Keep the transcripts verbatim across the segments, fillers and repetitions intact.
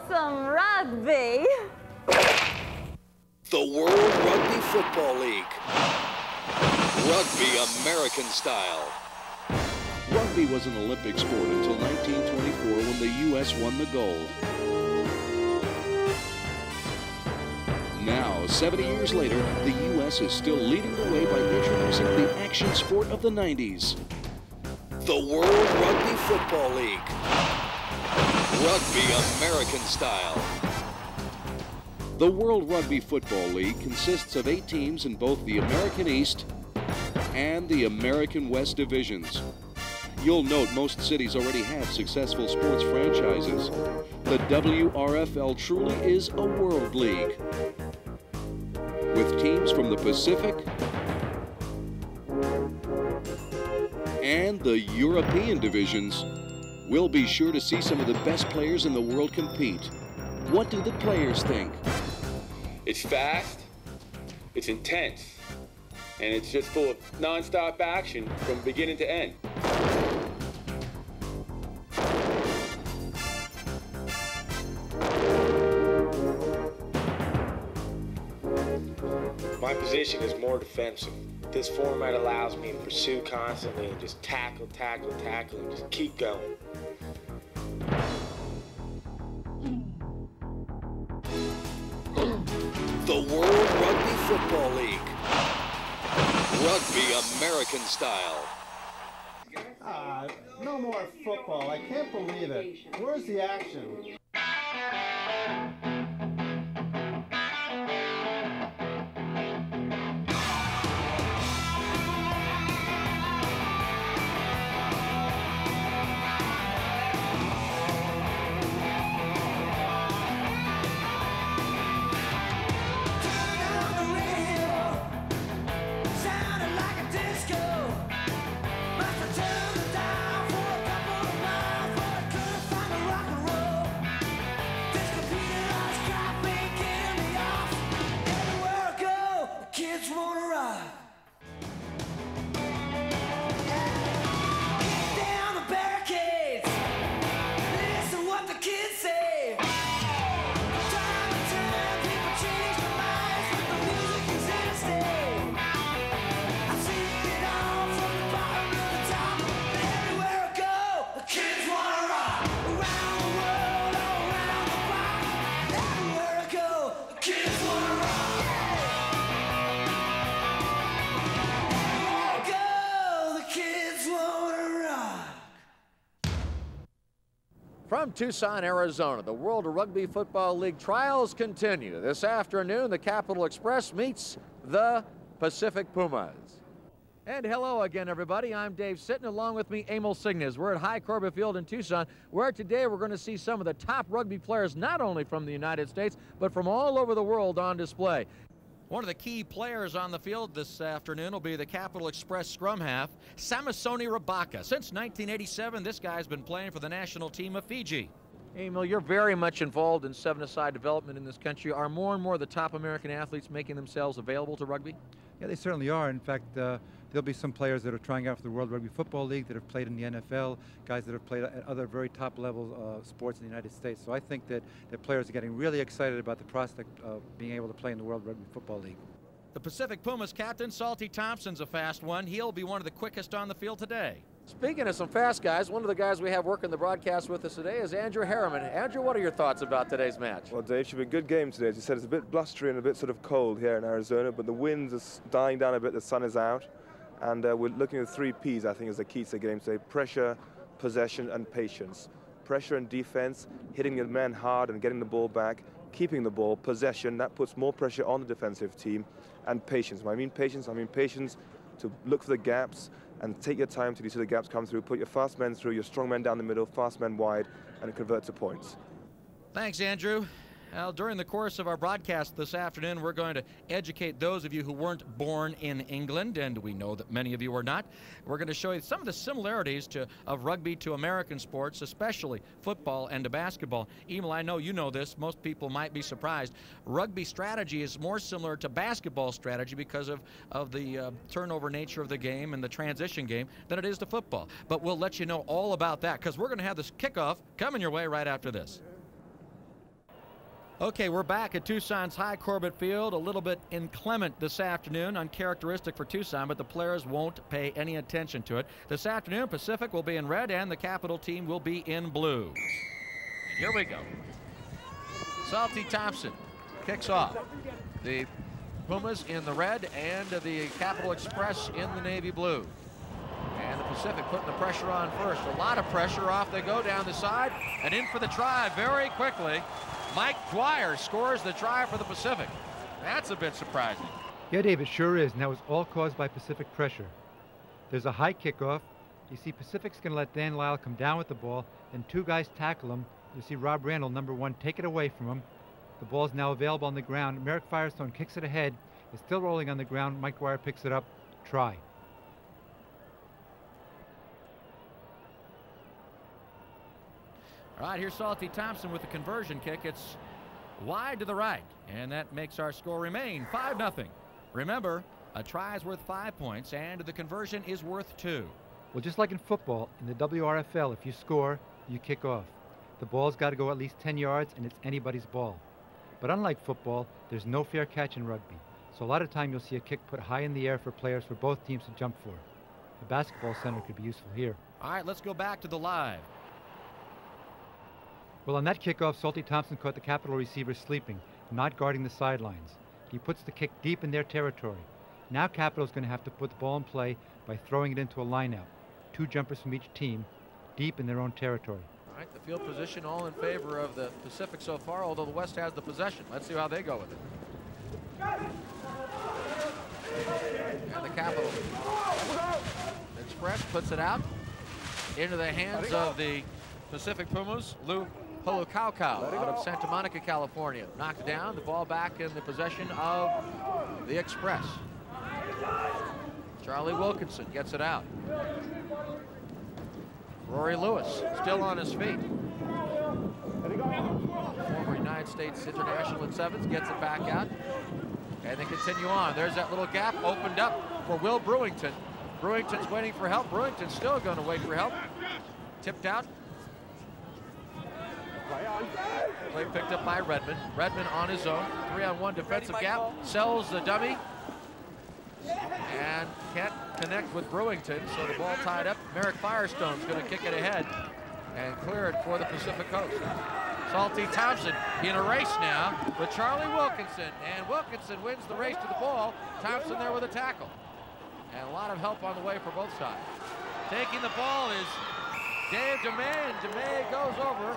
some rugby. The World Rugby Football League. Rugby American style. Rugby was an Olympic sport until nineteen twenty-four when the U S won the gold. Now, seventy years later, the U S is still leading the way by introducing the action sport of the nineties. The World Rugby Football League. Rugby American style. The World Rugby Football League consists of eight teams in both the American East and the American West divisions. You'll note most cities already have successful sports franchises. The W R F L truly is a world league. With teams from the Pacific and the European divisions, we'll be sure to see some of the best players in the world compete. What do the players think? It's fast, it's intense, and it's just full of non-stop action from beginning to end. My position is more defensive. This format allows me to pursue constantly and just tackle, tackle, tackle, and just keep going. The World Rugby Football League. Rugby American style. Ah, no more football. I can't believe it. Where's the action? From Tucson, Arizona, the World Rugby Football League trials continue. This afternoon, the Capital Express meets the Pacific Pumas. And hello again, everybody. I'm Dave Sitton, along with me, Emil Signes. We're at High Corbett Field in Tucson, where today we're going to see some of the top rugby players, not only from the United States, but from all over the world on display. One of the key players on the field this afternoon will be the Capital Express scrum half, Sami Soni Rabaka. Since nineteen eighty-seven, this guy's been playing for the national team of Fiji. Emil, you're very much involved in seven-a-side development in this country. Are more and more of the top American athletes making themselves available to rugby? Yeah, they certainly are. In fact, uh, there'll be some players that are trying out for the World Rugby Football League that have played in the N F L, guys that have played at other very top-level uh, sports in the United States. So I think that, that players are getting really excited about the prospect of being able to play in the World Rugby Football League. The Pacific Pumas captain, Salty Thompson's a fast one. He'll be one of the quickest on the field today. Speaking of some fast guys, one of the guys we have working the broadcast with us today is Andrew Harriman. Andrew, what are your thoughts about today's match? Well, Dave, should be a good game today. As you said, it's a bit blustery and a bit sort of cold here in Arizona, but the winds are dying down a bit, the sun is out, and uh, we're looking at three P's, I think, as the key to the game today: pressure, possession, and patience. Pressure and defense, hitting the man hard and getting the ball back, keeping the ball, possession, that puts more pressure on the defensive team, and patience. When I mean patience, I mean patience to look for the gaps and take your time to see the gaps come through, put your fast men through, your strong men down the middle, fast men wide, and convert to points. Thanks, Andrew. Well, during the course of our broadcast this afternoon, we're going to educate those of you who weren't born in England, and we know that many of you are not. We're going to show you some of the similarities to, of rugby to American sports, especially football and to basketball. Emil, I know you know this. Most people might be surprised. Rugby strategy is more similar to basketball strategy because of, of the uh, turnover nature of the game and the transition game than it is to football. But we'll let you know all about that because we're going to have this kickoff coming your way right after this. Okay, we're back at Tucson's High Corbett Field. A little bit inclement this afternoon, uncharacteristic for Tucson, but the players won't pay any attention to it. This afternoon, Pacific will be in red and the Capital team will be in blue. And here we go. Salty Thompson kicks off. The Pumas in the red and the Capital Express in the navy blue. And the Pacific putting the pressure on first. A lot of pressure. Off they go down the side and in for the try very quickly. Mike Dwyer scores the try for the Pacific. That's a bit surprising. Yeah, Dave, it sure is, and that was all caused by Pacific pressure. There's a high kickoff. You see Pacific's going to let Dan Lyle come down with the ball, then two guys tackle him. You see Rob Randall, number one, take it away from him. The ball is now available on the ground. Merrick Firestone kicks it ahead. It's still rolling on the ground. Mike Dwyer picks it up. Try. All right, here's Salty Thompson with the conversion kick. It's wide to the right, and that makes our score remain five nothing. Remember, a try is worth five points, and the conversion is worth two. Well, just like in football, in the W R F L, if you score, you kick off. The ball's got to go at least ten yards, and it's anybody's ball. But unlike football, there's no fair catch in rugby. So a lot of time you'll see a kick put high in the air for players for both teams to jump for. A basketball center could be useful here. All right, let's go back to the live. Well, on that kickoff, Salty Thompson caught the Capital receiver sleeping, not guarding the sidelines. He puts the kick deep in their territory. Now Capital's going to have to put the ball in play by throwing it into a lineout. Two jumpers from each team, deep in their own territory. All right, the field position all in favor of the Pacific so far, although the West has the possession. Let's see how they go with it. And the Capital Express puts it out into the hands of the Pacific Pumas. Lou Holocaust out of Santa Monica, California. Knocked down, the ball back in the possession of the Express. Charlie Wilkinson gets it out. Rory Lewis still on his feet. Former United States International in sevens gets it back out. And they continue on. There's that little gap opened up for Will Brewington. Brewington's waiting for help. Brewington's still going to wait for help. Tipped out. Play picked up by Redmond. Redmond on his own. Three on one defensive gap. Sells the dummy. And can't connect with Brewington, so the ball tied up. Merrick Firestone's going to kick it ahead and clear it for the Pacific Coast. Salty Thompson in a race now with Charlie Wilkinson, and Wilkinson wins the race to the ball. Thompson there with a tackle. And a lot of help on the way for both sides. Taking the ball is Dave DeMay, and DeMay goes over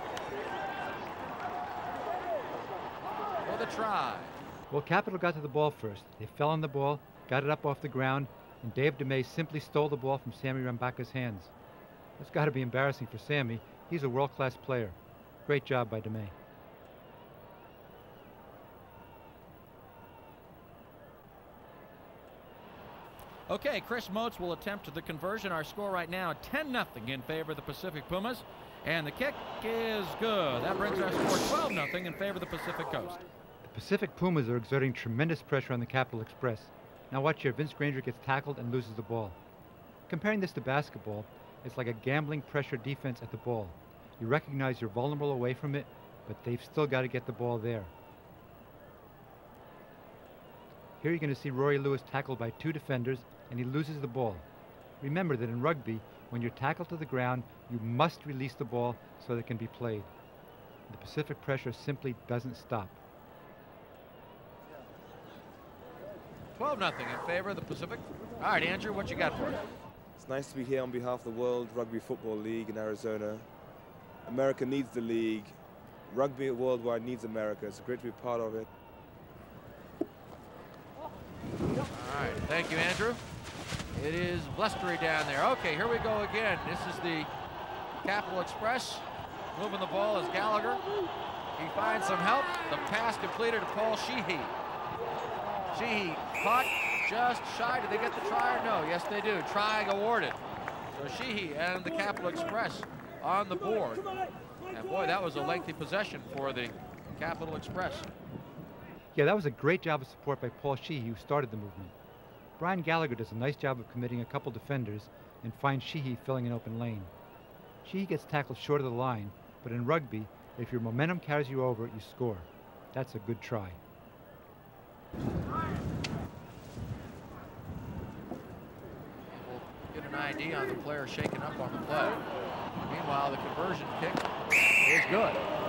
for the try. Well, Capital got to the ball first. They fell on the ball, got it up off the ground, and Dave DeMay simply stole the ball from Sami Rabaka's hands. That's got to be embarrassing for Sami. He's a world-class player. Great job by DeMay. Okay, Chris Motes will attempt the conversion. Our score right now, ten nothing in favor of the Pacific Pumas. And the kick is good. That brings our score twelve nothing in favor of the Pacific Coast. The Pacific Pumas are exerting tremendous pressure on the Capital Express. Now watch here, Vince Granger gets tackled and loses the ball. Comparing this to basketball, it's like a gambling pressure defense at the ball. You recognize you're vulnerable away from it, but they've still got to get the ball there. Here you're going to see Rory Lewis tackled by two defenders, and he loses the ball. Remember that in rugby, when you're tackled to the ground, you must release the ball so that it can be played. The Pacific pressure simply doesn't stop. twelve nothing in favor of the Pacific. All right, Andrew, what you got for us? It's nice to be here on behalf of the World Rugby Football League in Arizona. America needs the league. Rugby worldwide needs America. It's great to be part of it. All right, thank you, Andrew. It is blustery down there. Okay, here we go again. This is the Capital Express. Moving the ball is Gallagher. He finds some help. The pass completed to Paul Sheehy. Sheehy caught just shy. Did they get the try or no? Yes, they do. Try awarded. So Sheehy and the Capital Express on the board. And boy, that was a lengthy possession for the Capital Express. Yeah, that was a great job of support by Paul Sheehy, who started the movement. Brian Gallagher does a nice job of committing a couple defenders and finds Sheehy filling an open lane. Sheehy gets tackled short of the line, but in rugby, if your momentum carries you over, you score. That's a good try. We'll get an I D on the player shaken up on the play. Meanwhile, the conversion kick is good.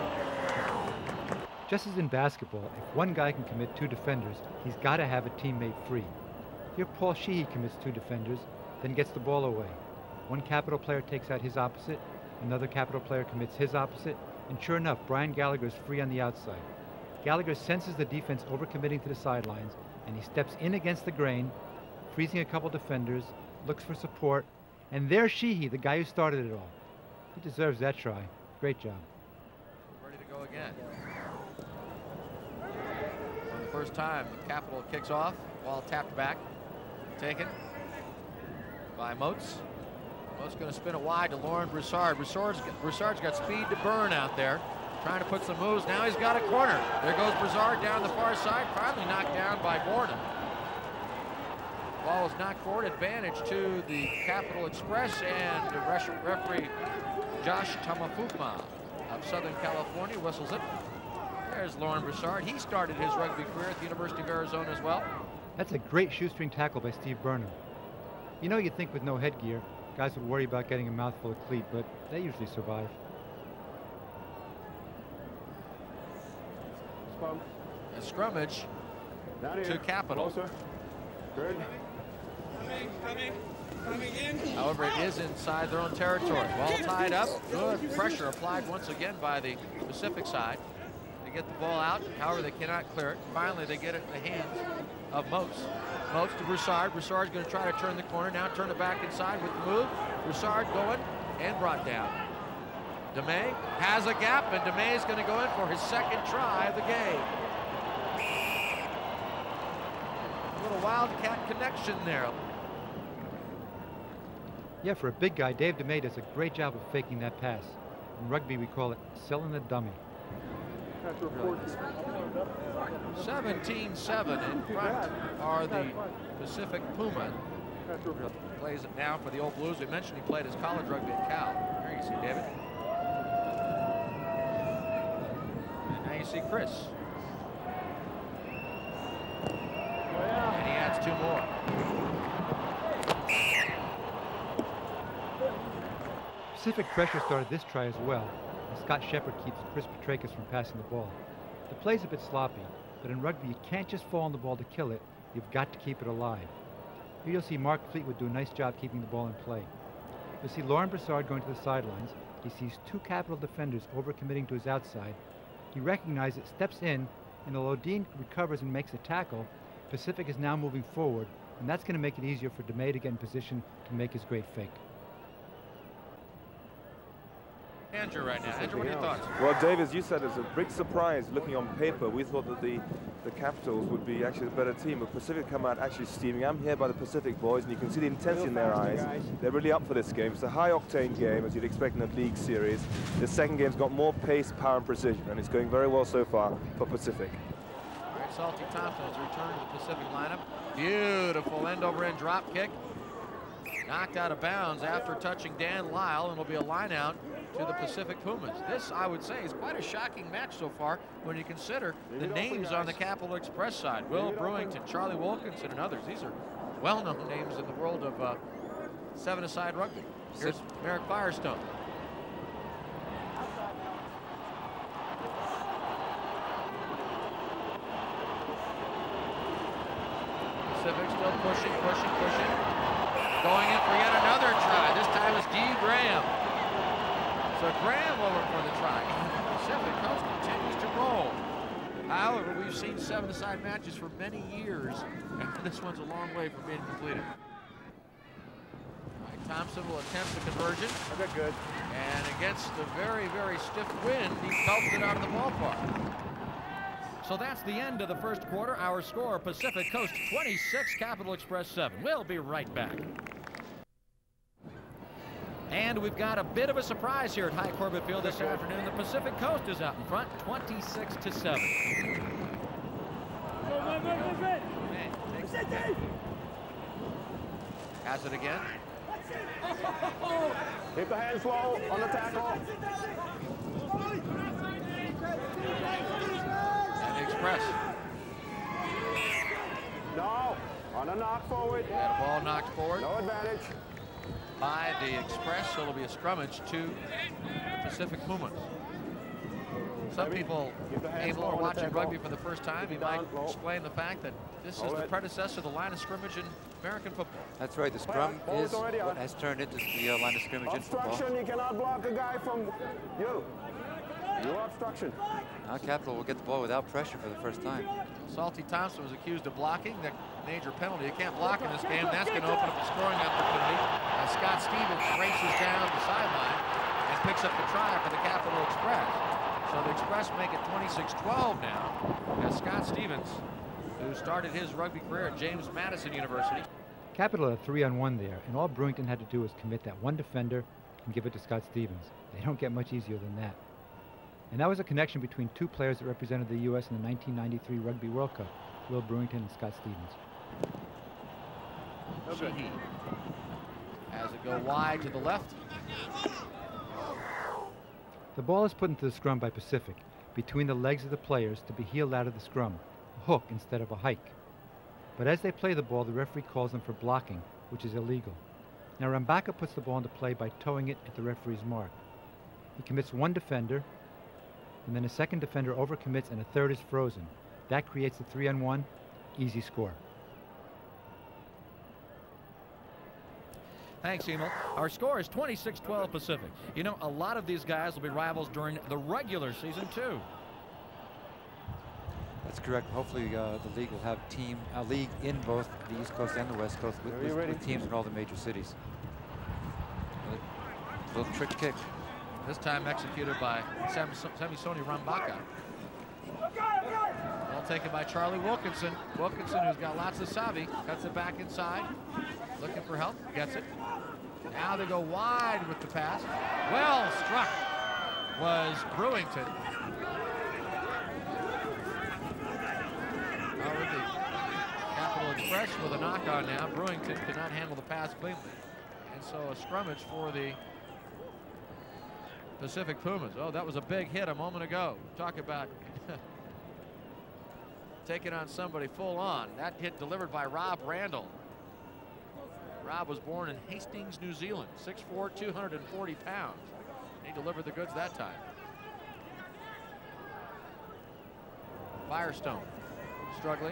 Just as in basketball, if one guy can commit two defenders, he's got to have a teammate free. Here Paul Sheehy commits two defenders, then gets the ball away. One Capital player takes out his opposite, another Capital player commits his opposite, and sure enough, Brian Gallagher is free on the outside. Gallagher senses the defense overcommitting to the sidelines, and he steps in against the grain, freezing a couple defenders, looks for support, and there's Sheehy, the guy who started it all. He deserves that try. Great job. Ready to go again. For the first time, the Capital kicks off, ball tapped back, taken by Moats. Moats going to spin it wide to Laurent Broussard. Broussard's, Broussard's got speed to burn out there, trying to put some moves. Now he's got a corner. There goes Broussard down the far side, finally knocked down by Borden. Ball is knocked forward, advantage to the Capital Express, and the referee Josh Tamafukma of Southern California whistles it. There's Laurent Broussard. He started his rugby career at the University of Arizona as well. That's a great shoestring tackle by Steve Burnham. You know, you'd think with no headgear, guys would worry about getting a mouthful of cleat, but they usually survive. A scrummage to Capital. Good. However, it is inside their own territory. Ball tied up. Good pressure applied once again by the Pacific side. They get the ball out. However, they cannot clear it. Finally, they get it in the hands of Moats. Moats to Broussard. Broussard's going to try to turn the corner. Now turn it back inside with the move. Broussard going and brought down. DeMay has a gap, and DeMay is going to go in for his second try of the game. A little Wildcat connection there. Yeah, for a big guy, Dave DeMay does a great job of faking that pass. In rugby, we call it selling the dummy. seventeen seven in front are the Pacific Puma. Plays it now for the Old Blues. We mentioned he played his college rugby at Cal. Here you see David. And now you see Chris. And he adds two more. Pacific pressure started this try as well, and Scott Shepard keeps Chris Petrakis from passing the ball. The play's a bit sloppy, but in rugby you can't just fall on the ball to kill it, you've got to keep it alive. Here you'll see Mark Fleetwood do a nice job keeping the ball in play. You'll see Laurent Broussard going to the sidelines. He sees two Capital defenders overcommitting to his outside. He recognizes it, steps in, and although Dean recovers and makes a tackle, Pacific is now moving forward, and that's going to make it easier for DeMay to get in position to make his great fake. Andrew right now. Andrew, what are your thoughts? Well, Dave, as you said, it's a big surprise looking on paper. We thought that the, the Capitals would be actually a better team, but Pacific come out actually steaming. I'm here by the Pacific boys, and you can see the intensity in their eyes. They're really up for this game. It's a high-octane game, as you'd expect in a league series. The second game's got more pace, power, and precision, and it's going very well so far for Pacific. All right, Salty Thompson has returned to the Pacific lineup. Beautiful end-over-end drop kick. Knocked out of bounds after touching Dan Lyle, and it'll be a line-out to the Pacific Pumas. This, I would say, is quite a shocking match so far when you consider the names on the Capital Express side. Will Brewington, Charlie Wilkinson, and others. These are well-known names in the world of uh, seven-a-side rugby. Here's Merrick Firestone. Pacific still pushing, pushing, pushing. Going in for yet another try. This time it's D. Graham. So Graham over for the try. Pacific Coast continues to roll. However, we've seen seven-a-side matches for many years, and this one's a long way from being completed. All right, Thompson will attempt the conversion. Okay, good. And against the very, very stiff wind, he pelts it out of the ballpark. So that's the end of the first quarter. Our score, Pacific Coast twenty-six, Capital Express seven. We'll be right back. And we've got a bit of a surprise here at High Corbett Field this afternoon. The Pacific Coast is out in front, twenty-six to seven. Has it again. Keep the hands low on the tackle. And Express. No, on a knock forward. And a ball knocked forward. No advantage. By the Express, so it'll be a scrummage to the Pacific Pumas. Some people, Emil, are watching rugby for the first time. You might explain the fact that this is the predecessor to the line of scrimmage in American football. That's right. The scrum is what has turned into the uh, line of scrimmage in football. Obstruction, you cannot block a guy from you. You obstruction. Now Capital will get the ball without pressure for the first time. Salty Thompson was accused of blocking. The major penalty. You can't block in this game. That's going to open up a scoring opportunity. As Scott Stevens races down the sideline and picks up the try for the Capital Express. So the Express make it twenty-six twelve now, as Scott Stevens, who started his rugby career at James Madison University. Capital had a three on one there, and all Brewington had to do was commit that one defender and give it to Scott Stevens. They don't get much easier than that. And that was a connection between two players that represented the U S in the nineteen ninety-three Rugby World Cup, Will Brewington and Scott Stevens. Sheehy has it go wide to the left. The ball is put into the scrum by Pacific, between the legs of the players to be heeled out of the scrum, a hook instead of a hike. But as they play the ball, the referee calls them for blocking, which is illegal. Now Rabaka puts the ball into play by towing it at the referee's mark. He commits one defender, and then a second defender overcommits and a third is frozen. That creates a three on one, easy score. Thanks, Emil. Our score is twenty-six twelve Pacific. You know, a lot of these guys will be rivals during the regular season, too. That's correct. Hopefully uh, the league will have team a league in both the East Coast and the West Coast with, with, with teams in all the major cities. A little trick kick. This time executed by Sami Soni Rabaka. Ball taken by Charlie Wilkinson. Wilkinson, who's got lots of savvy, cuts it back inside. Looking for help, gets it. Now they go wide with the pass. Well struck was Brewington. Oh, with the Capital Express with a knock on now. Brewington could not handle the pass cleanly. And so a scrummage for the Pacific Pumas. Oh, that was a big hit a moment ago. Talk about taking on somebody full on. That hit delivered by Rob Randall. Rob was born in Hastings, New Zealand, six foot four, two hundred forty pounds. He delivered the goods that time. Firestone struggling.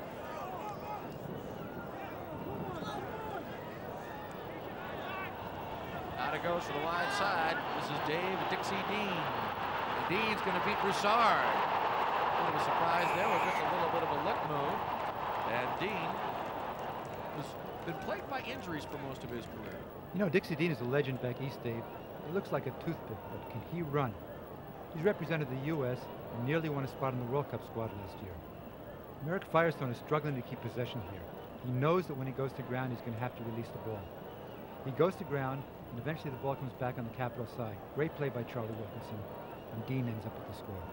Out it goes to the wide side. This is Dave Dixie Dean. And Dean's going to beat Broussard. A bit of a surprise there with just a little bit of a lip move. And Dean has been plagued by injuries for most of his career. You know, Dixie Dean is a legend back east, Dave. He looks like a toothpick, but can he run? He's represented the U S and nearly won a spot in the World Cup squad last year. Merrick Firestone is struggling to keep possession here. He knows that when he goes to ground, he's going to have to release the ball. He goes to ground, and eventually the ball comes back on the Capital side. Great play by Charlie Wilkinson, and Dean ends up with the score.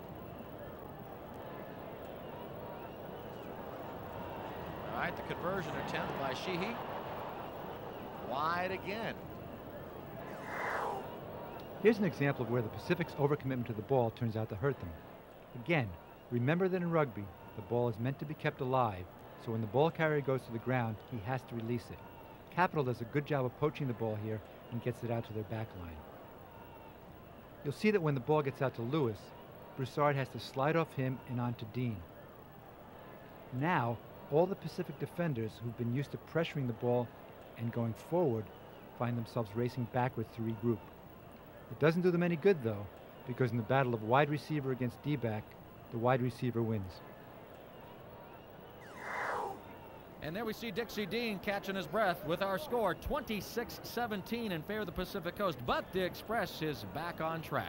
All right, the conversion attempt by Sheehy. Wide again. Here's an example of where the Pacific's overcommitment to the ball turns out to hurt them. Again, remember that in rugby, the ball is meant to be kept alive, so when the ball carrier goes to the ground, he has to release it. Capital does a good job of poaching the ball here and gets it out to their back line. You'll see that when the ball gets out to Lewis, Broussard has to slide off him and onto Dean. Now, all the Pacific defenders who've been used to pressuring the ball and going forward find themselves racing backwards to regroup. It doesn't do them any good, though, because in the battle of wide receiver against D-back, the wide receiver wins. And there we see Dixie Dean catching his breath with our score twenty-six seventeen in favor of the Pacific Coast, but the Express is back on track.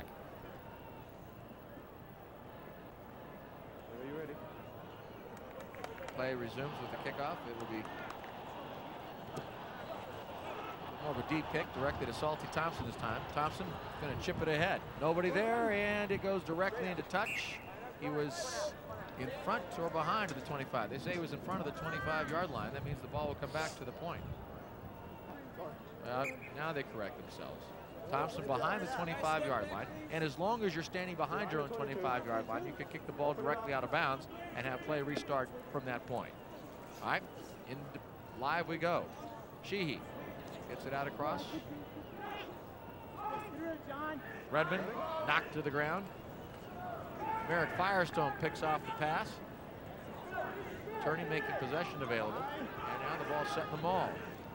Are you ready? Play resumes with the kickoff. It will be more of a deep kick directed to Salty Thompson this time. Thompson going to chip it ahead. Nobody there, and it goes directly into touch. He was in front or behind of the twenty-five. They say he was in front of the twenty-five yard line. That means the ball will come back to the point. Uh, now they correct themselves. Thompson behind the twenty-five yard line, and as long as you're standing behind your own twenty-five yard line, you can kick the ball directly out of bounds and have play restart from that point. All right, in live we go. Sheehy gets it out across. Redmond knocked to the ground. Merrick Firestone picks off the pass. Turney making possession available, and now the ball set in the maul.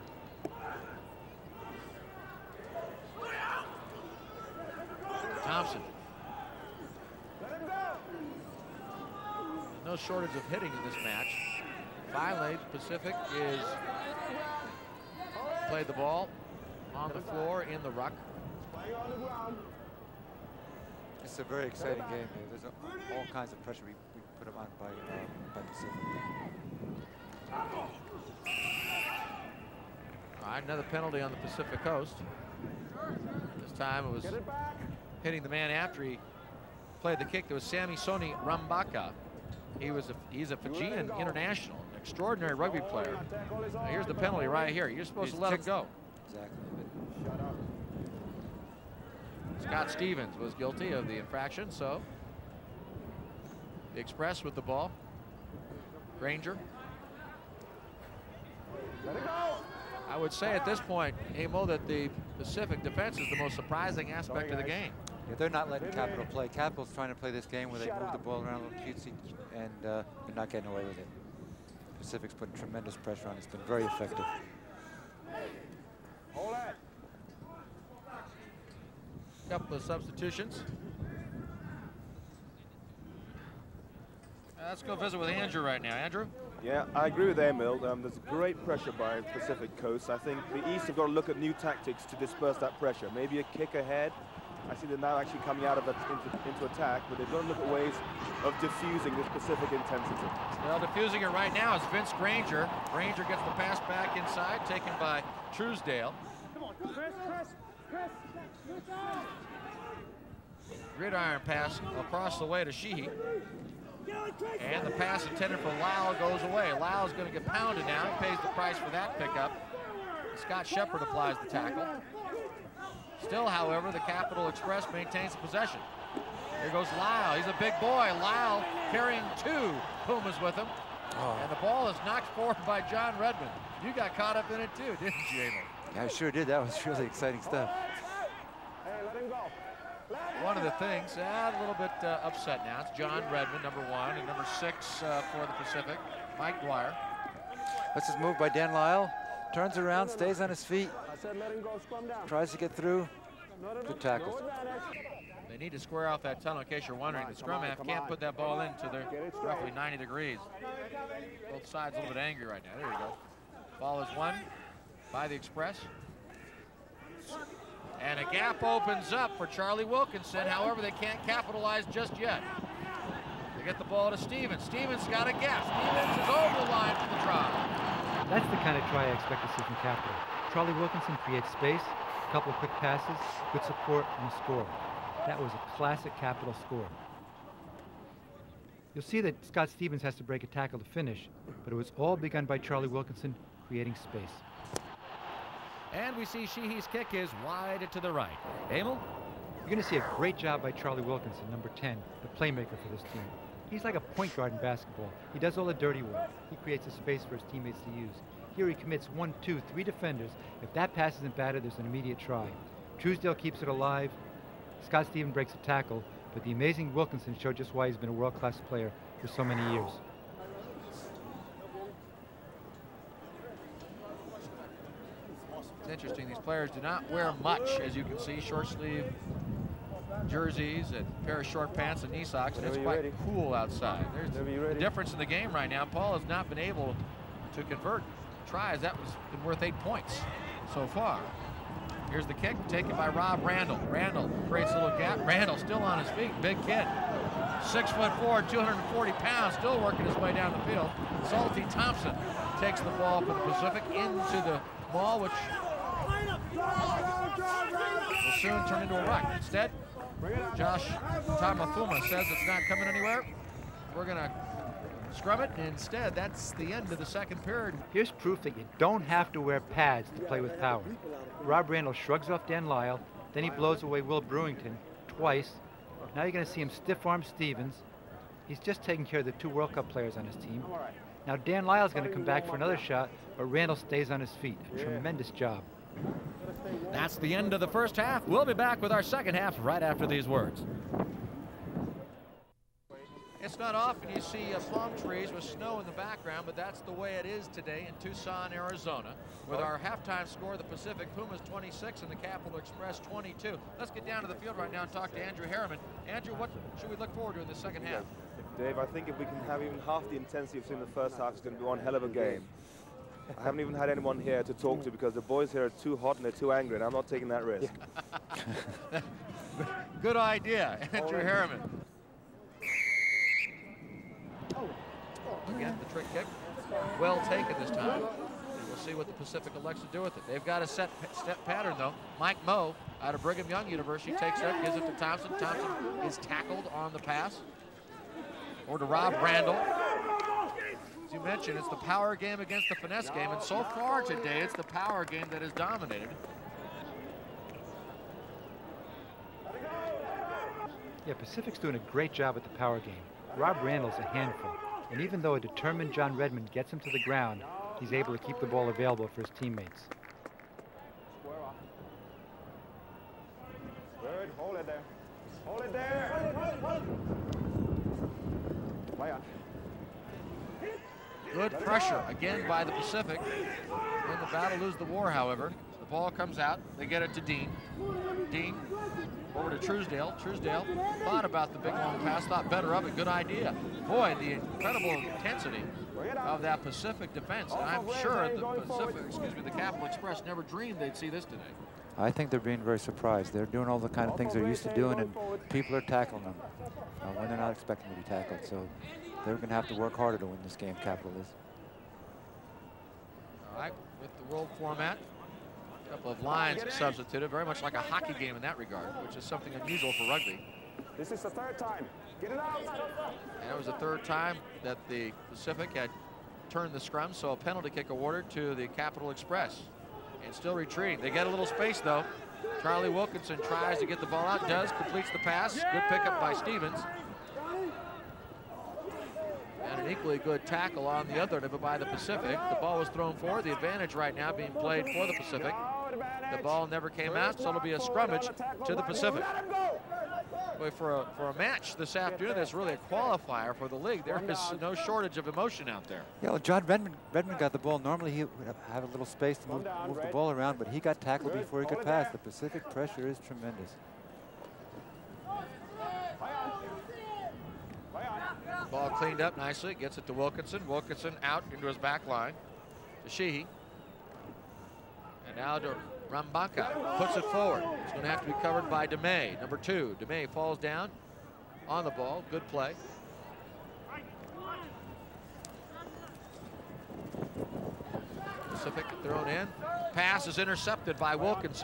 Thompson. No shortage of hitting in this match. Finally, Pacific is played the ball on the floor in the ruck. It's a very exciting game. There's a, all kinds of pressure we, we put on by, uh, by Pacific. All right, another penalty on the Pacific Coast. This time it was hitting the man after he played the kick. There was Sami Soni Rabaka. He was a, he's a Fijian International, an extraordinary rugby player. Now here's the penalty right here. You're supposed He's to let him go. Exactly. Scott Stevens was guilty of the infraction, so the Express with the ball. Granger. I would say at this point, Emil, that the Pacific defense is the most surprising aspect of the game. Yeah, they're not letting Capital play. Capital's trying to play this game where they move the ball around a little cutesy, and uh, they're not getting away with it. Pacific's putting tremendous pressure on. It's been very effective. Hold it. Couple of substitutions. Uh, let's go visit with Andrew right now. Andrew? Yeah, I agree with Emil. Um, there's great pressure by Pacific Coast. I think the East have got to look at new tactics to disperse that pressure. Maybe a kick ahead. I see them now actually coming out of it into, into attack, but they've got to look at ways of diffusing this Pacific intensity. Well, diffusing it right now is Vince Granger. Granger gets the pass back inside, taken by Truesdale. Come on, Chris, Chris, Chris. Gridiron pass across the way to Sheehy. And the pass intended for Lau goes away. Lau's going to get pounded now. He pays the price for that pickup. Scott Shepard applies the tackle. Still, however, the Capital Express maintains the possession. Here goes Lau. He's a big boy. Lau carrying two Pumas with him. Oh. And the ball is knocked forward by John Redmond. You got caught up in it too, didn't you, Emil? Yeah, I sure did. That was really exciting stuff. Hey, let him go. One of the things, uh, a little bit uh, upset now. It's John Redmond, number one, and number six uh, for the Pacific, Mike Dwyer. That's his move by Dan Lyle. Turns around, stays on his feet. I said let him go, scrum down. Tries to get through. Good tackles. They need to square off that tunnel in case you're wondering. The scrum half can't put that ball in until they're roughly ninety degrees. Both sides a little bit angry right now. There you go. Ball is won by the Express. And a gap opens up for Charlie Wilkinson. However, they can't capitalize just yet. They get the ball to Stevens. Stevens got a gap. Stevens is over the line for the try. That's the kind of try I expect to see from Capital. Charlie Wilkinson creates space, a couple of quick passes, good support, and a score. That was a classic Capital score. You'll see that Scott Stevens has to break a tackle to finish, but it was all begun by Charlie Wilkinson creating space. And we see Sheehy's kick is wide to the right. Emil? You're going to see a great job by Charlie Wilkinson, number ten, the playmaker for this team. He's like a point guard in basketball. He does all the dirty work. He creates a space for his teammates to use. Here he commits one, two, three defenders. If that pass isn't batted, there's an immediate try. Truesdale keeps it alive. Scott Stevens breaks a tackle, but the amazing Wilkinson showed just why he's been a world-class player for so many years. It's interesting, these players do not wear much, as you can see, short sleeve jerseys and a pair of short pants and knee socks, and it's quite ready. Cool outside. There's the difference in the game right now. Paul has not been able to convert tries. That was been worth eight points so far. Here's the kick taken by Rob Randall. Randall creates a little gap. Randall still on his feet, big kid. Six foot four, two hundred forty pounds, still working his way down the field. Salty Thompson takes the ball for the Pacific into the ball, which will soon turn into a ruck. Instead, Josh Tamafuma says it's not coming anywhere. We're gonna scrum it. Instead, that's the end of the second period. Here's proof that you don't have to wear pads to play with power. Rob Randall shrugs off Dan Lyle, Then he blows away Will Brewington twice. Now you're going to see him stiff-arm Stevens. He's just taking care of the two World Cup players on his team. Now Dan Lyle's going to come back for another shot, but Randall stays on his feet. A tremendous job. That's the end of the first half. We'll be back with our second half right after these words. It's not often you see uh, palm trees with snow in the background, but that's the way it is today in Tucson, Arizona. With our halftime score, the Pacific Pumas twenty-six and the Capital Express twenty-two. Let's get down to the field right now and talk to Andrew Harriman. Andrew, what should we look forward to in the second half? Dave, I think if we can have even half the intensity we've seen in the first half, it's going to be one hell of a game. I haven't even had anyone here to talk to because the boys here are too hot and they're too angry, and I'm not taking that risk. Good idea, Andrew Harriman. Again, the trick kick, well taken this time. We'll see what the Pacific elects to do with it. They've got a set step pattern, though. Mike Moe out of Brigham Young University takes that, gives it to Thompson. Thompson is tackled on the pass. Or to Rob Randall. As you mentioned, it's the power game against the finesse game, and so far today, it's the power game that has dominated. Yeah, Pacific's doing a great job at the power game. Rob Randall's a handful, and even though a determined John Redmond gets him to the ground, he's able to keep the ball available for his teammates. Good, hold it there. Hold it there. Good pressure again by the Pacific. In the battle lose the war, however. The ball comes out. They get it to Dean. Dean over to Truesdale. Truesdale thought about the big long pass, thought better of it. Good idea. Boy, the incredible intensity of that Pacific defense. And I'm sure the Pacific, excuse me, the Capital Express never dreamed they'd see this today. I think they're being very surprised. They're doing all the kind of things they're used to doing, and people are tackling them uh, when they're not expecting to be tackled. So they're going to have to work harder to win this game, Capital is. All right, with the world format, a couple of lines substituted, very much like a hockey game in that regard, which is something unusual for rugby. This is the third time. Get it out. And it was the third time that the Pacific had turned the scrum, so a penalty kick awarded to the Capital Express. And still retreating. They get a little space, though. Charlie Wilkinson tries to get the ball out, does, completes the pass. Good pickup by Stevens. And an equally good tackle on the other end by the Pacific. The ball was thrown forward. The advantage right now being played for the Pacific. The ball never came out, so it'll be a scrummage to the Pacific. Boy, for a, for a match this afternoon, that's really a qualifier for the league. There is no shortage of emotion out there. Yeah, well, John Redmond, Redmond got the ball. Normally he would have a little space to move, move the ball around, but he got tackled before he could pass. The Pacific pressure is tremendous. Ball cleaned up nicely, gets it to Wilkinson. Wilkinson out into his back line to Sheehy. And now to Rabaka, puts it forward. It's going to have to be covered by DeMay, number two. DeMay falls down on the ball. Good play. Pacific thrown in. Pass is intercepted by Wilkinson.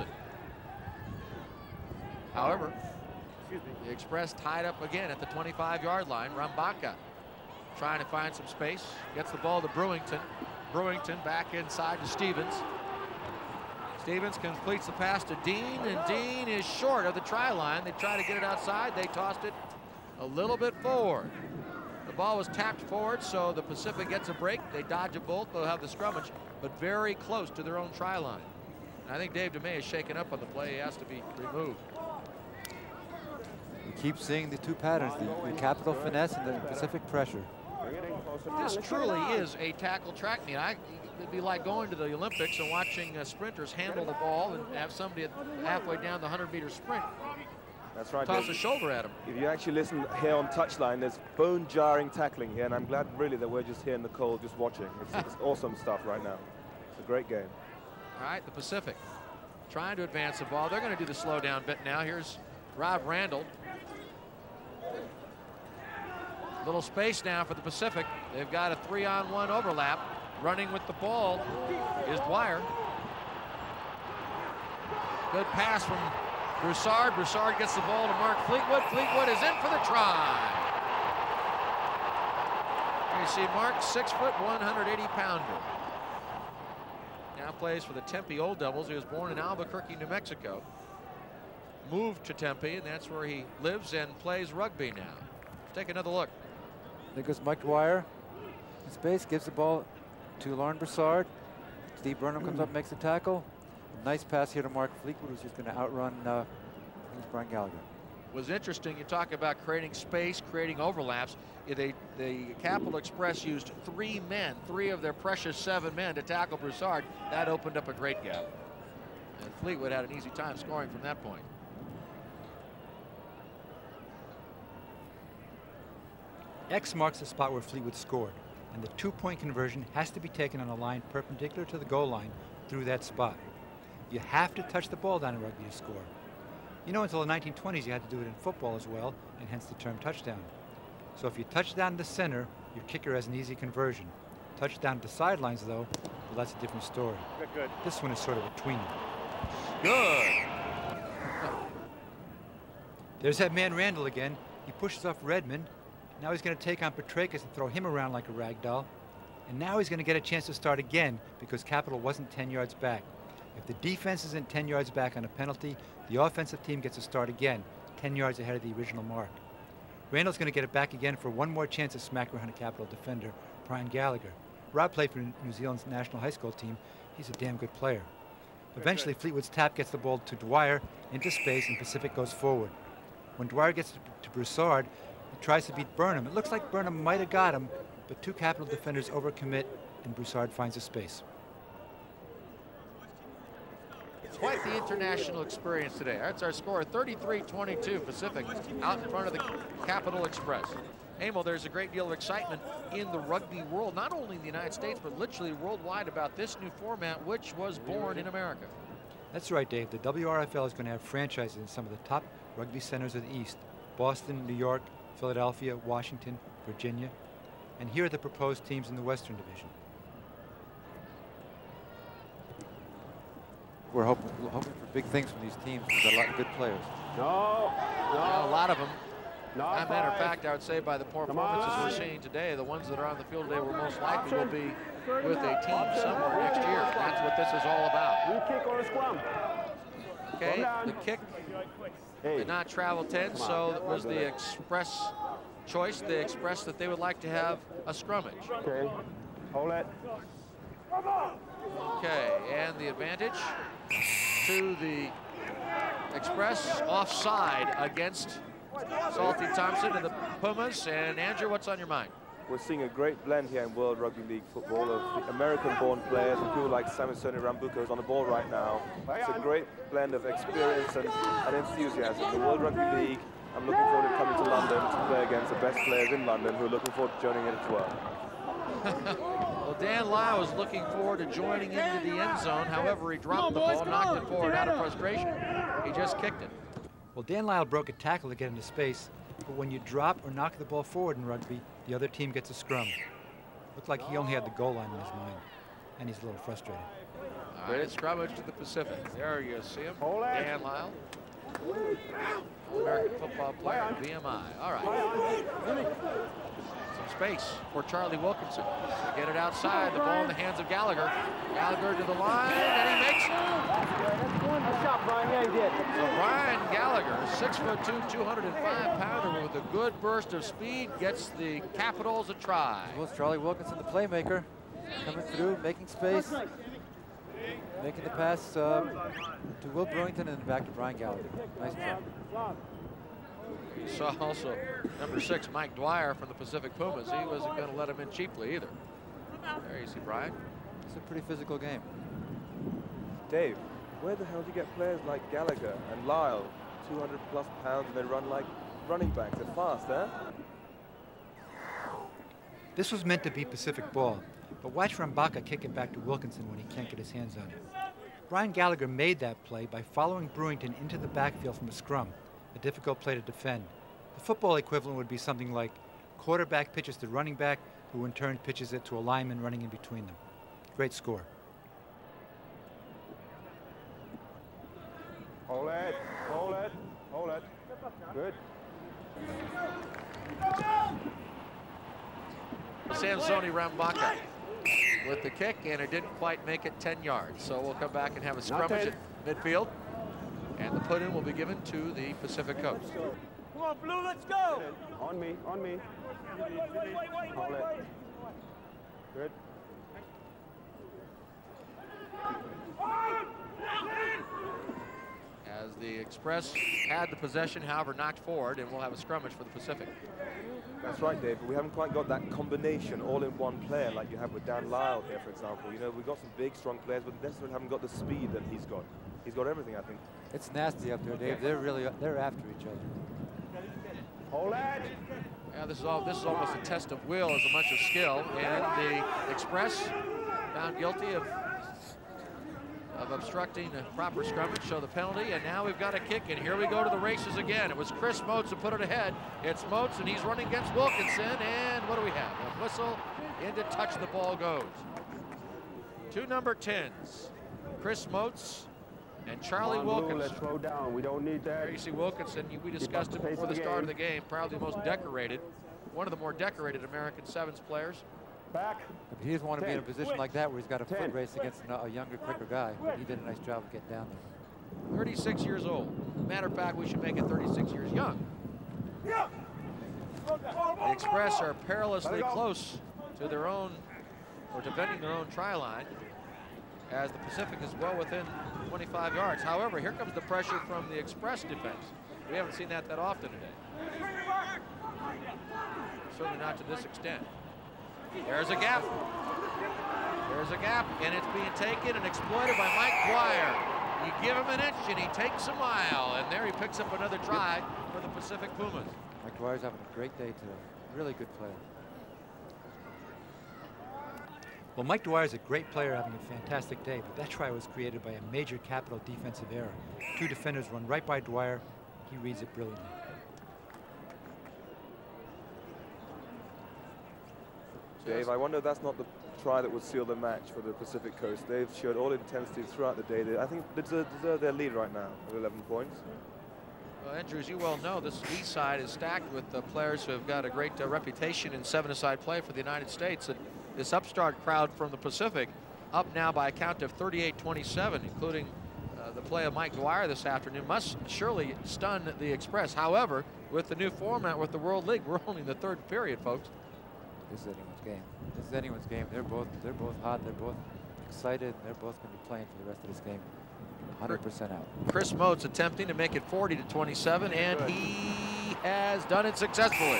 However, the Express tied up again at the twenty-five yard line. Rabaka trying to find some space. Gets the ball to Brewington. Brewington back inside to Stevens. Stevens completes the pass to Dean, and Dean is short of the try line. They try to get it outside. They tossed it a little bit forward. The ball was tapped forward, so the Pacific gets a break. They dodge a bolt. They'll have the scrummage, but very close to their own try line. And I think Dave DeMay is shaken up on the play. He has to be removed. We keep seeing the two patterns, the, the Capital finesse and the Pacific pressure. This truly is a tackle track meet. I, it'd be like going to the Olympics and watching uh, sprinters handle the ball and have somebody at halfway down the hundred meter sprint. That's right. Toss a shoulder at him. If you actually listen here on touchline, there's bone-jarring tackling here, and I'm glad really that we're just here in the cold, just watching. It's, it's awesome stuff right now. It's a great game. All right, the Pacific trying to advance the ball. They're going to do the slow down bit now. Here's Rob Randall. Little space now for the Pacific. They've got a three-on-one overlap. Running with the ball is Dwyer. Good pass from Broussard. Broussard gets the ball to Mark Fleetwood. Fleetwood is in for the try. You see Mark, six foot, one hundred eighty pounder. Now plays for the Tempe Old Devils. He was born in Albuquerque, New Mexico. moved to Tempe, and that's where he lives and plays rugby now. Let's take another look. There goes Mike Dwyer in space, gives the ball to Lauren Broussard. Steve Burnham comes up, makes a tackle. A nice pass here to Mark Fleetwood, who's just going to outrun uh, I think it's Brian Gallagher. Was interesting. You talk about creating space, creating overlaps. They, the Capital Express used three men, three of their precious seven men to tackle Broussard. That opened up a great gap. And Fleetwood had an easy time scoring from that point. X marks the spot where Fleetwood scored, and the two-point conversion has to be taken on a line perpendicular to the goal line through that spot. You have to touch the ball down in rugby to score. You know, until the nineteen twenties, you had to do it in football as well, and hence the term touchdown. So if you touch down the center, your kicker has an easy conversion. Touchdown to the sidelines, though, well, that's a different story. Good, good. This one is sort of a tweener. Good. There's that man Randall again. He pushes off Redmond. Now he's going to take on Petrakis and throw him around like a rag doll. And now he's going to get a chance to start again because Capital wasn't ten yards back. If the defense isn't ten yards back on a penalty, the offensive team gets a start again, ten yards ahead of the original mark. Randall's going to get it back again for one more chance to smack around a Capital defender, Brian Gallagher. Rob played for New Zealand's national high school team. He's a damn good player. Eventually, Fleetwood's tap gets the ball to Dwyer into space, and Pacific goes forward. When Dwyer gets to, to Broussard, he tries to beat Burnham. It looks like Burnham might have got him, but two Capital defenders overcommit, and Broussard finds a space. Quite the international experience today. That's our score, thirty-three twenty-two Pacific, out in front of the Capital Express. Emil, there's a great deal of excitement in the rugby world, not only in the United States, but literally worldwide about this new format, which was born in America. That's right, Dave. The W R F L is going to have franchises in some of the top rugby centers of the East: Boston, New York, Philadelphia, Washington, Virginia. And here are the proposed teams in the Western Division. We're hoping, hoping for big things from these teams. We've got a lot of good players. No, no. Yeah, a lot of them. No, As a matter of fact, I would say by the performances we're seeing today, the ones that are on the field today will most likely will be with a team somewhere next year. That's what this is all about. We kick or a scrum. Okay, the kick did not travel ten, so it was the express choice. They expressed that they would like to have a scrummage. Okay, hold it. Okay, and the advantage to the Express, offside against Salty Thompson and the Pumas. And Andrew, what's on your mind? We're seeing a great blend here in World Rugby League football of the American-born players and people like Sami Soni Rabaka, who's on the ball right now. It's a great blend of experience and, and enthusiasm. The World Rugby League, I'm looking forward to coming to London to play against the best players in London who are looking forward to joining it as well. Well, Dan Lyle was looking forward to joining into the end zone. However, he dropped the ball, knocked it forward out of frustration. He just kicked it. Well, Dan Lyle broke a tackle to get into space, but when you drop or knock the ball forward in rugby, the other team gets a scrum. Looked like he only had the goal line in his mind, and he's a little frustrated. All right, it's scrummage to the Pacific. There you see him, Dan Lyle. American football player, B M I. All right. Some space for Charlie Wilkinson. They get it outside, the ball in the hands of Gallagher. Gallagher to the line, and he makes it. Good shot, Brian. Yeah, he did. So Brian Gallagher, six foot two, two hundred five pounder with a good burst of speed, gets the Capitals a try. Well, it's Charlie Wilkinson, the playmaker, coming through, making space, making the pass uh, to Will Brewington and then back to Brian Gallagher. Nice try. You saw also number six, Mike Dwyer from the Pacific Pumas. He wasn't going to let him in cheaply either. There you see Brian. It's a pretty physical game. Dave, where the hell do you get players like Gallagher and Lyle, two hundred plus pounds, and they run like running backs? They're fast, eh? This was meant to be Pacific ball, but watch Rabaka kick it back to Wilkinson when he can't get his hands on it. Brian Gallagher made that play by following Brewington into the backfield from a scrum, a difficult play to defend. The football equivalent would be something like quarterback pitches to running back, who in turn pitches it to a lineman running in between them. Great score. Hold it, hold it, hold it. Good. Sami Soni Rabaka with the kick, and it didn't quite make it ten yards. So we'll come back and have a scrummage at midfield. And the put-in will be given to the Pacific Coast. Come on, Blue, let's go. On me, on me. Hold it. Good. As the Express had the possession, however, knocked forward, and we'll have a scrummage for the Pacific. That's right, Dave, but we haven't quite got that combination all in one player like you have with Dan Lyle here, for example. You know, we've got some big, strong players, but necessarily haven't got the speed that he's got. He's got everything, I think. It's nasty up there, Dave. They're really, they're after each other. Hold it. Yeah, this is all. This is almost a test of will as much as skill, and the Express found guilty of of obstructing a proper scrummage, so the penalty, and now we've got a kick, and here we go to the races again. It was Chris Moats who put it ahead. It's Moats, and he's running against Wilkinson, and what do we have? A whistle, into touch, the ball goes. Two number tens, Chris Moats and Charlie on, Wilkinson. Blue, let's slow down. We don't need that. There you see Wilkinson. We discussed him before the start of the game. Probably the most decorated, one of the more decorated American Sevens players. Back. But he doesn't want to be in a position like that where he's got a Ten. foot race against a younger, quicker guy. But he did a nice job of getting down there. thirty-six years old. Matter of fact, we should make it thirty-six years young. The Express are perilously close to their own, or defending their own try line, as the Pacific is well within twenty-five yards. However, here comes the pressure from the Express defense. We haven't seen that that often today. Certainly not to this extent. There's a gap. There's a gap, and it's being taken and exploited by Mike Dwyer. You give him an inch, and he takes a mile, and there he picks up another try for the Pacific Pumas. Mike Dwyer's having a great day today. Really good player. Well, Mike Dwyer's a great player having a fantastic day, but that try was created by a major capital defensive error. Two defenders run right by Dwyer. He reads it brilliantly. Dave, I wonder if that's not the try that would seal the match for the Pacific Coast. They've showed all intensity throughout the day. They, I think they deserve, deserve their lead right now of eleven points. Well, Andrew, as you well know, this east side is stacked with uh, players who have got a great uh, reputation in seven-a-side play for the United States. And this upstart crowd from the Pacific up now by a count of thirty-eight twenty-seven, including uh, the play of Mike Dwyer this afternoon, must surely stun the Express. However, with the new format with the World League, we're only in the third period, folks. This is anyone's game. This is anyone's game. They're both they're both hot. They're both excited. And they're both going to be playing for the rest of this game. one hundred percent out. Chris Moats attempting to make it forty to twenty-seven, and he has done it successfully.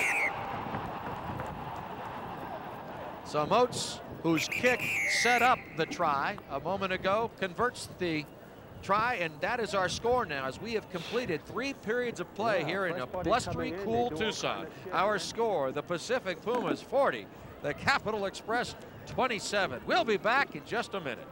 So Moats, whose kick set up the try a moment ago, converts the try, and that is our score now as we have completed three periods of play here in a blustery, cool Tucson. Our score, the Pacific Pumas forty, the Capital Express twenty-seven. We'll be back in just a minute.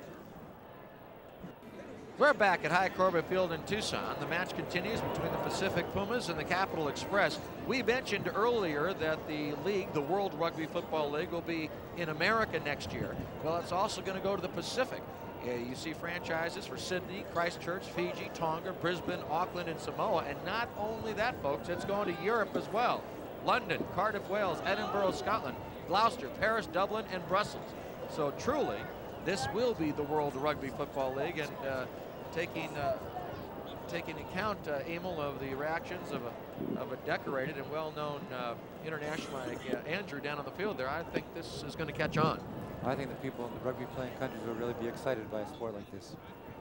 We're back at High Corbett Field in Tucson. The match continues between the Pacific Pumas and the Capital Express. We mentioned earlier that the league, the World Rugby Football League, will be in America next year. Well, it's also going to go to the Pacific. Yeah, you see franchises for Sydney, Christchurch, Fiji, Tonga, Brisbane, Auckland, and Samoa. And not only that, folks, it's going to Europe as well. London, Cardiff, Wales, Edinburgh, Scotland, Gloucester, Paris, Dublin, and Brussels. So truly, this will be the World Rugby Football League. And uh, taking uh, taking account, uh, Emil, of the reactions of a, of a decorated and well-known uh, international like uh, Andrew down on the field there, I think this is going to catch on. I think the people in the rugby-playing countries will really be excited by a sport like this.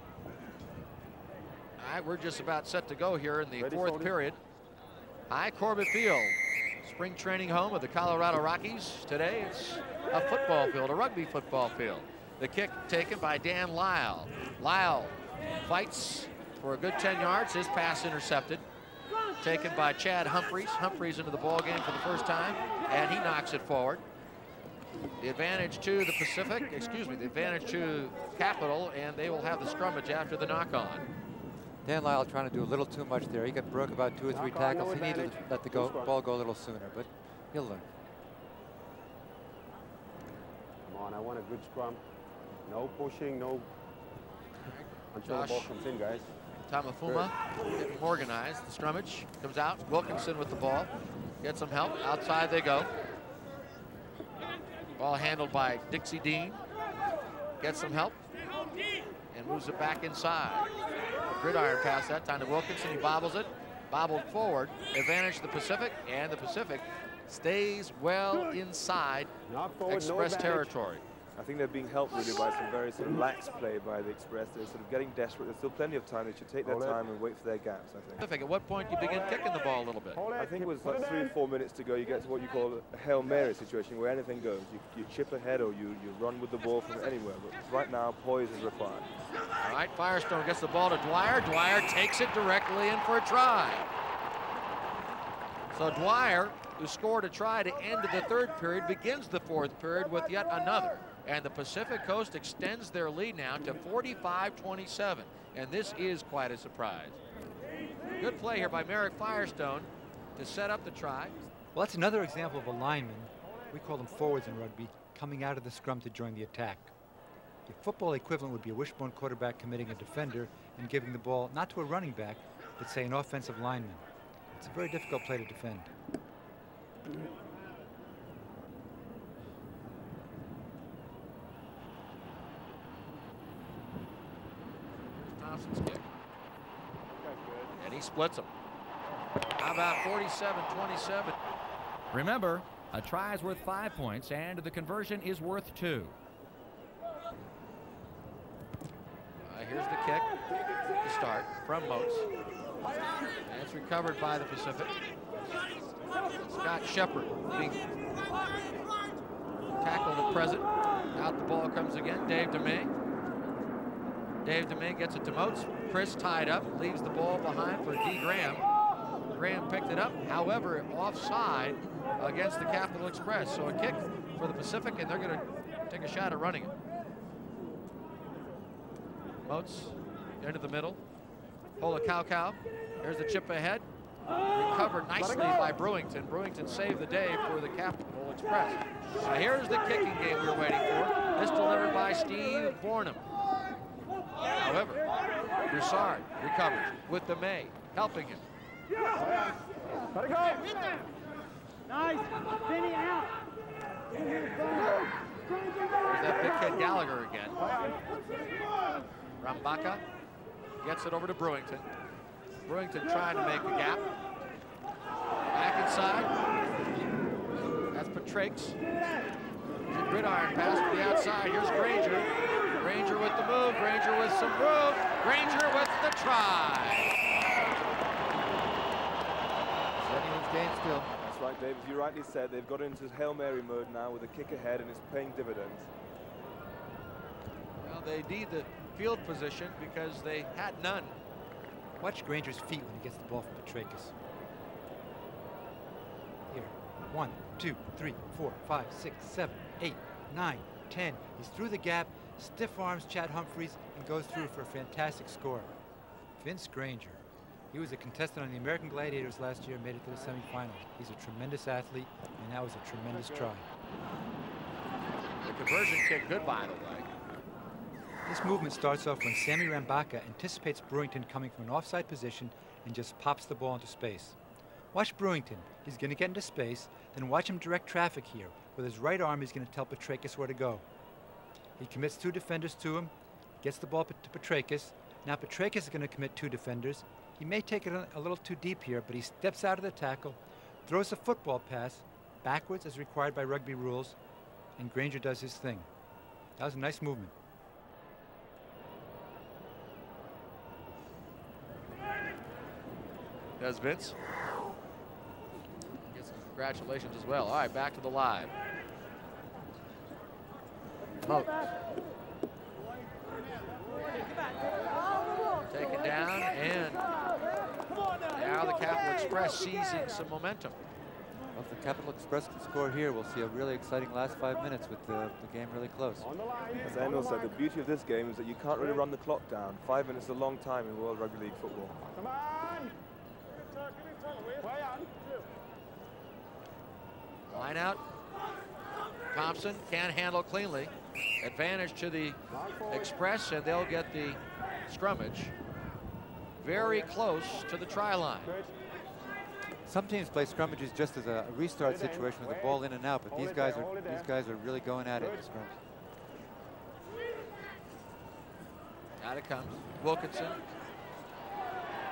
All right, we're just about set to go here in the Ready, fourth Tony? period. High Corbett Field, spring training home of the Colorado Rockies. Today it's a football field, a rugby football field. The kick taken by Dan Lyle. Lyle fights for a good ten yards. His pass intercepted. Taken by Chad Humphreys. Humphreys into the ball game for the first time, and he knocks it forward. The advantage to the Pacific, excuse me, the advantage to Capital, and they will have the scrummage after the knock-on. Dan Lyle trying to do a little too much there. He got broke about two or three tackles. no He needed to advantage. let the go, ball go a little sooner, but he'll learn. Come on, I want a good scrum. No pushing, no until Josh. the ball comes in, guys. Tamafuma getting organized. The scrummage comes out. Wilkinson with the ball. Get some help. Outside they go. Ball handled by Dixie Dean. Gets some help and moves it back inside. Gridiron pass that time to Wilkinson. He bobbles it, bobbled forward. Advantage to the Pacific, and the Pacific stays well inside forward, Express no territory. I think they're being helped really by some very sort of lax play by the Express. They're sort of getting desperate. There's still plenty of time. They should take their time and wait for their gaps, I think. Pacific, at what point do you begin kicking the ball a little bit? I think it was like three or four minutes to go. You get to what you call a Hail Mary situation where anything goes. You, you chip ahead or you, you run with the ball from anywhere. But right now, poise is required. All right, Firestone gets the ball to Dwyer. Dwyer takes it directly in for a try. So Dwyer, who scored a try to end the third period, begins the fourth period with yet another. And the Pacific Coast extends their lead now to forty-five twenty-seven. And this is quite a surprise. Good play here by Merrick Firestone to set up the try. Well, that's another example of a lineman, we call them forwards in rugby, coming out of the scrum to join the attack. The football equivalent would be a wishbone quarterback committing a defender and giving the ball not to a running back, but say an offensive lineman. It's a very difficult play to defend. Thompson's kick. And he splits them. How about forty-seven twenty-seven? Remember, a try is worth five points and the conversion is worth two. Uh, here's the kick to start from Moats. And it's recovered by the Pacific. Scott Shepard being tackled at present. Out the ball comes again. Dave DeMay. Dave DeMay gets it to Moats. Chris tied up, leaves the ball behind for D. Graham. Graham picked it up, however, offside against the Capital Express. So a kick for the Pacific, and they're going to take a shot at running it. Moats into the middle. Hola Cow Cow. There's the chip ahead. Recovered nicely by Brewington. Brewington saved the day for the Capital Express. So here's the kicking game we were waiting for. This delivered by Steve Bornham. However, Broussard recovers with the May helping him. Let it go. Nice. Finney out. There's that big kid Gallagher again. Rabaka gets it over to Brewington. Brewington trying to make a gap. Back inside. That's Patrakes. Gridiron pass to the outside. Here's Granger. Granger with the move. Granger with some room. Granger with the try. Game still. That's right, Dave. As you rightly said, they've got into Hail Mary mode now with a kick ahead, and it's paying dividends. Well, they need the field position because they had none. Watch Granger's feet when he gets the ball from Petrakis. Here, one, two, three, four, five, six, seven, eight, nine, ten. He's through the gap, stiff arms Chad Humphreys, and goes through for a fantastic score. Vince Granger. He was a contestant on the American Gladiators last year and made it to the semifinals. He's a tremendous athlete, and that was a tremendous try. The conversion kick good, by the way. This movement starts off when Sami Rabaka anticipates Brewington coming from an offside position and just pops the ball into space. Watch Brewington. He's going to get into space, then watch him direct traffic here. With his right arm, he's going to tell Petrakis where to go. He commits two defenders to him, gets the ball to Petrakis. Now Petrakis is going to commit two defenders. He may take it a little too deep here, but he steps out of the tackle, throws a football pass backwards as required by rugby rules, and Granger does his thing. That was a nice movement. Does Vince. Get some congratulations as well. All right, back to the live. Moat. Taken down, and now the Capital Express seizing some momentum. Well, if the Capital Express can score here, we'll see a really exciting last five minutes with the, the game really close. As Emil said, the beauty of this game is that you can't really run the clock down. Five minutes is a long time in World Rugby League football. Come on! Line out. Thompson can handle cleanly. Advantage to the Express, and they'll get the scrummage very close to the try line. Some teams play scrummages just as a restart situation with the ball in and out, but these guys are these guys are really going at it in scrums. Out it comes. Wilkinson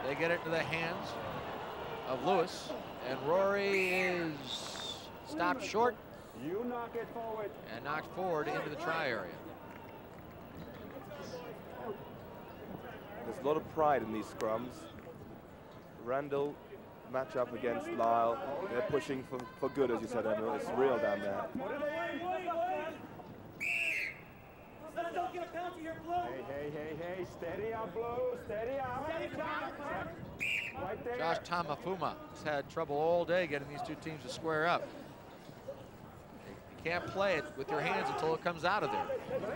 They get it into the hands of Lewis, and Rory is stopped short. You knock it forward. And knocked forward into the try area. There's a lot of pride in these scrums. Randall match up against Lyle. They're pushing for, for good, as you said, Emil. It's real down there. Hey, hey, hey, hey, steady up, Blue, steady up. Right there. Josh Tamafuma has had trouble all day getting these two teams to square up. You can't play it with your hands until it comes out of there.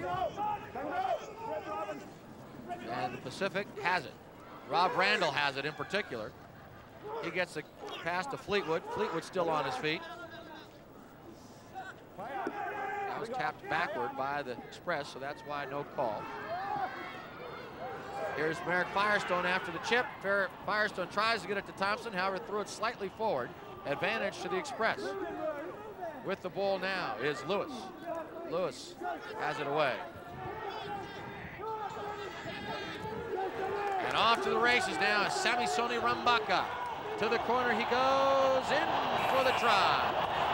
And the Pacific has it. Rob Randall has it in particular. He gets the pass to Fleetwood. Fleetwood still on his feet. That was tapped backward by the Express, so that's why no call. Here's Merrick Firestone after the chip. Firestone tries to get it to Thompson, however threw it slightly forward. Advantage to the Express. With the ball now is Lewis. Lewis has it away. And off to the races now is Sami Soni Rabaka. To the corner he goes, in for the try.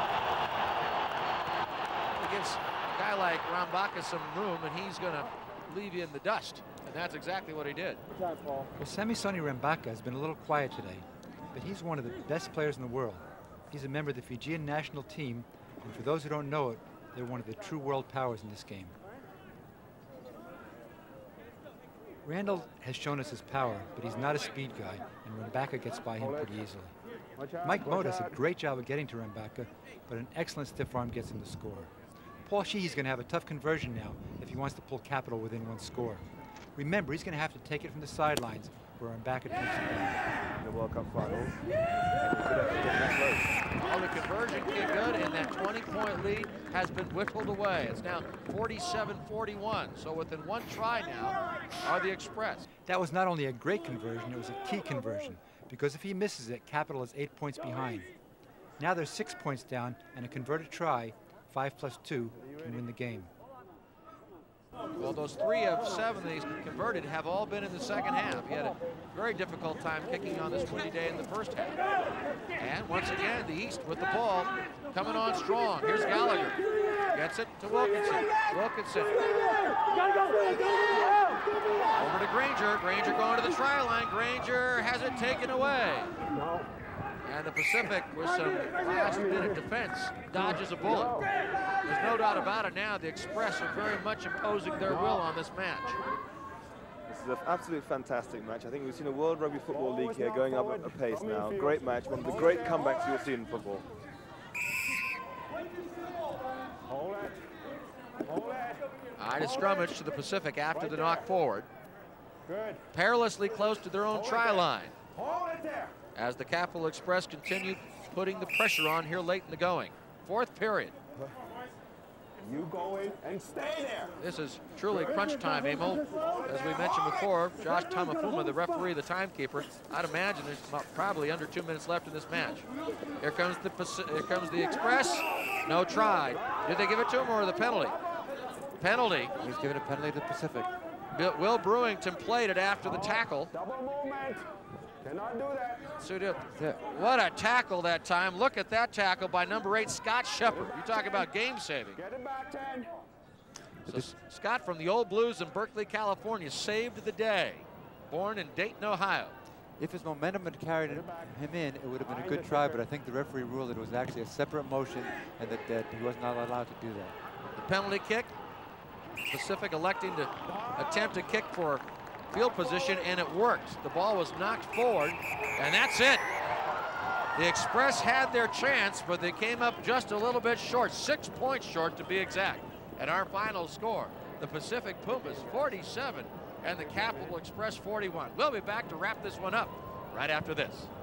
It gives a guy like Rabaka some room, and he's going to leave you in the dust. And that's exactly what he did. Well, Sami Soni Rabaka has been a little quiet today, but he's one of the best players in the world. He's a member of the Fijian National team, and for those who don't know it, they're one of the true world powers in this game. Randall has shown us his power, but he's not a speed guy, and Rabaka gets by him pretty easily. Mike Moe does a great job of getting to Rabaka, but an excellent stiff arm gets him to score. Paul Sheehy's going to have a tough conversion now if he wants to pull Capital within one score. Remember, he's going to have to take it from the sidelines where Rabaka takes it. The World Cup finals. Well, the conversion came good, and that twenty point lead has been whittled away. It's now forty-seven forty-one. So within one try now are the Express. That was not only a great conversion, it was a key conversion, because if he misses it, Capital is eight points behind. Now they're six points down, and a converted try, five plus two, can win the game. Well, those three of seven that he's converted have all been in the second half. He had a very difficult time kicking on this windy day in the first half. And once again, the East with the ball coming on strong. Here's Gallagher. Gets it to Wilkinson. Wilkinson. Over to Granger. Granger going to the try line. Granger has it taken away. And the Pacific, with some last-minute defense, dodges a bullet. There's no doubt about it now. The Express are very much imposing their will on this match. This is an absolutely fantastic match. I think we've seen a World Rugby Football League here going up at a pace now. Great match, one of the great comebacks you'll see in football. Hold it. Hold it. All right, a scrummage to the Pacific after the knock forward. Good. Perilously close to their own try line. Hold it there. As the Capital Express continue putting the pressure on here late in the going. Fourth period. You go in and stay there. This is truly crunch time, Emil. As we mentioned before, Josh Tamafuma, the referee, the timekeeper, I'd imagine there's about probably under two minutes left in this match. Here comes the here comes the Express. No try. Did they give it to him or the penalty? Penalty. He's giving a penalty to the Pacific. Will Brewington played it after the tackle. Double movement. Cannot do that. So do, what a tackle that time. Look at that tackle by number eight, Scott Shepard. You talk about game saving. Get it back, ten. So Scott from the Old Blues in Berkeley, California, saved the day. Born in Dayton, Ohio. If his momentum had carried him in, it would have been a good try, but I think the referee ruled it was actually a separate motion and that, that he was not allowed to do that. The penalty kick. Pacific electing to attempt a kick for field position, and it worked. The ball was knocked forward, and that's it. The Express had their chance, but they came up just a little bit short, six points short to be exact. And our final score, the Pacific Pumas forty-seven and the Capital Express forty-one. We'll be back to wrap this one up right after this.